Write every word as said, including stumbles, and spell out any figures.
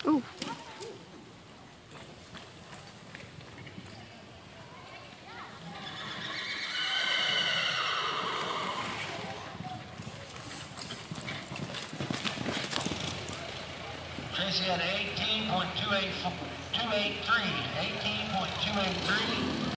Ooh. Tracy had eighteen point two eight three, eighteen point two eight three.